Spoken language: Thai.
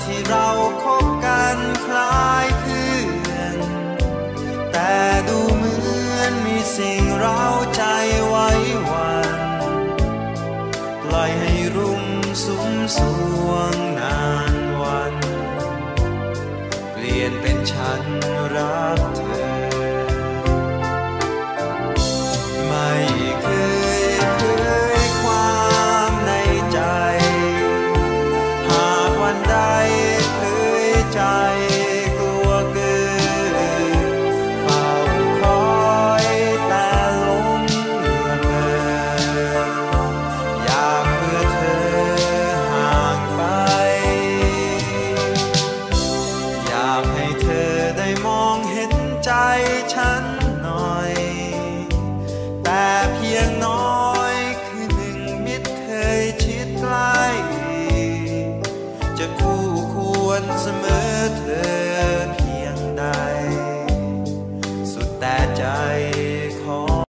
ที่เราคบกันคล้ายเพื่อนแต่ดูเหมือนมีสิ่งเร้าใจไว้วันปล่อยให้รุ่งสุมสวงนานวันเปลี่ยนเป็นฉันรักเธอ